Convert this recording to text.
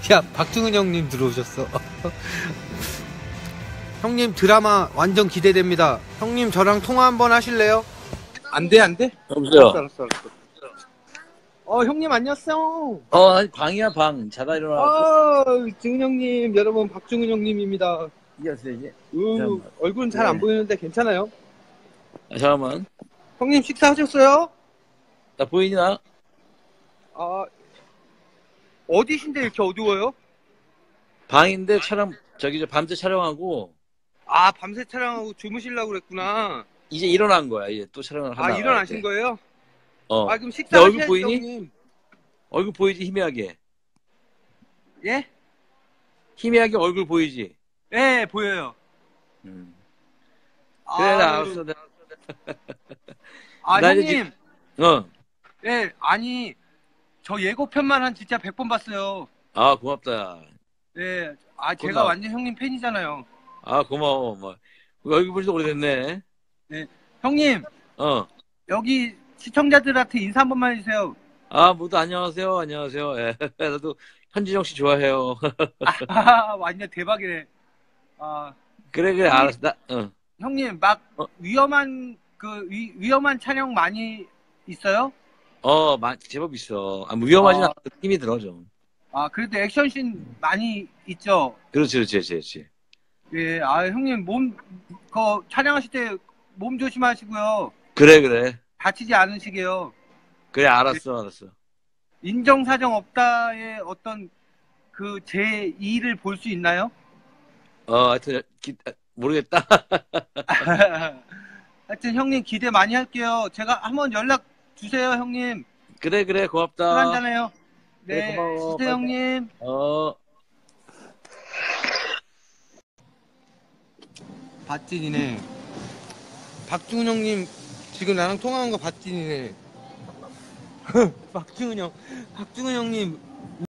야, 박중훈 형님 들어오셨어. 형님 드라마 완전 기대됩니다. 형님 저랑 통화 한번 하실래요? 안 돼, 안 돼? 여보세요. 알았어. 형님 안녕하세요. 아니, 방이야, 방. 자다 일어나고. 증은 형님, 여러분 박중훈 형님입니다. 이겼어요, 이제. 얼굴은 잘 안 보이는데 괜찮아요? 잠깐만. 형님 식사하셨어요? 나 보이나? 어디신데 이렇게 어두워요? 방인데 촬영, 밤새 촬영하고. 밤새 촬영하고 주무시려고 그랬구나. 이제 일어난 거야, 이제 또 촬영을 하나. 일어나신 거예요? 그럼 내 식사하셔야죠, 얼굴 보이니? 형님. 얼굴 보이지, 희미하게. 예? 희미하게 얼굴 보이지? 예, 보여요. 그래, 나 알았어. 나 형님. 이제, 예, 저 예고편만 한 진짜 100번 봤어요. 고맙다. 예, 제가 고마워. 완전 형님 팬이잖아요. 고마워. 뭐. 얼굴 보지도 오래됐네. 네. 형님, 여기 시청자들한테 인사 한 번만 해주세요. 모두 안녕하세요. 예. 나도 현진영 씨 좋아해요. 완전 대박이네. 그래, 형님, 알았어. 형님, 막 위험한 촬영 많이 있어요? 제법 있어. 위험하진 않아. 힘이 들어, 좀. 그래도 액션씬 많이 있죠? 그렇지. 예, 형님, 촬영하실 때 몸 조심하시고요. 그래. 다치지 않으시게요. 그래, 알았어. 인정사정 없다의 어떤 제 2를 볼 수 있나요? 하여튼, 모르겠다. 하여튼, 형님, 기대 많이 할게요. 제가 한번 연락 주세요, 형님. 그래, 고맙다. 술 한잔해요. 네, 고마워. 주세요, 형님. 밭진이네. 박중훈 형님 지금 나랑 통화한 거 밭진이네. 박중훈 형님